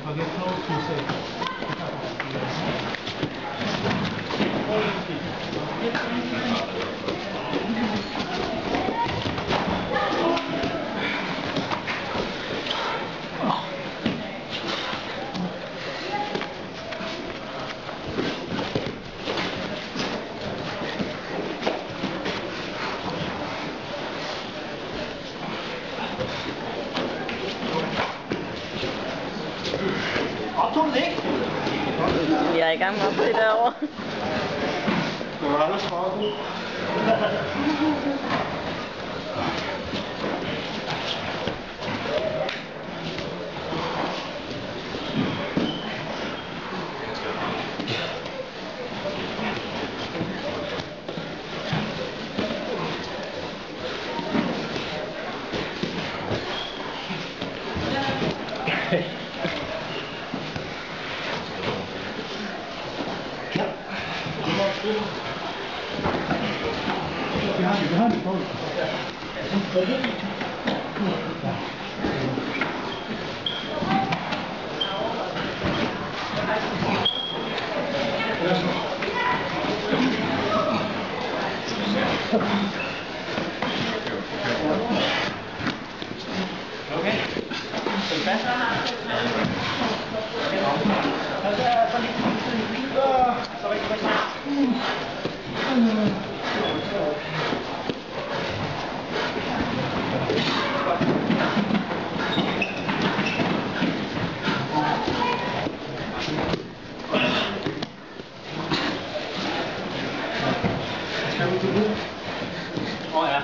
I'll get close to say. Jeg er i gang med at se derovre. Det var alles farve. Behind the phone. Okay. Ja.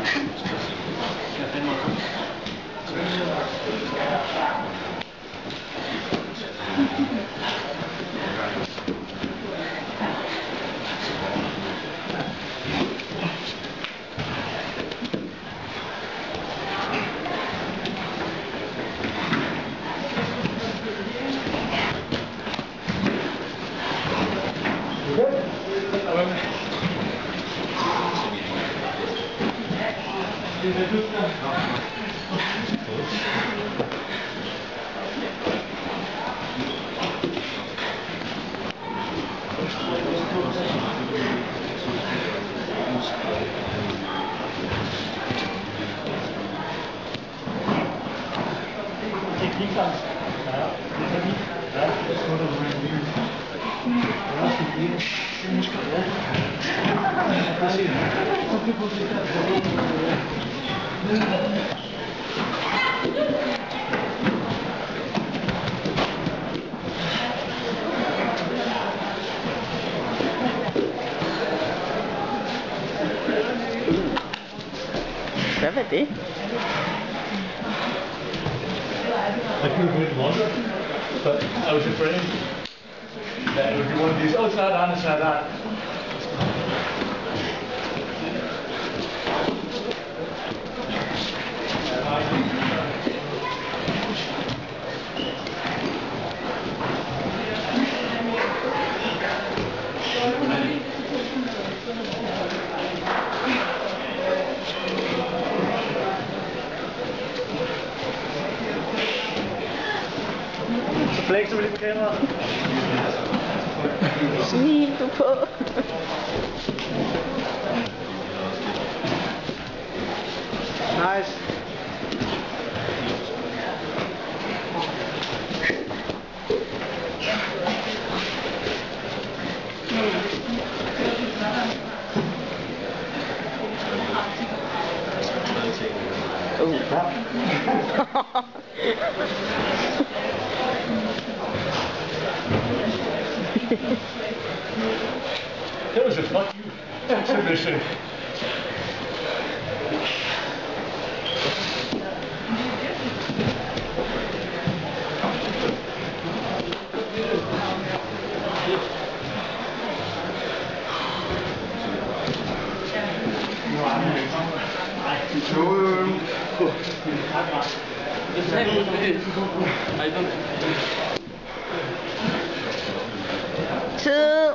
Hvad var det? I couldn't put it in water, but I was afraid that it would be one of these, oh, it's not on, it's not on. Flexer vi lige på kameraet. Smil du på. Nice. That was a fuck you exhibition. Tid.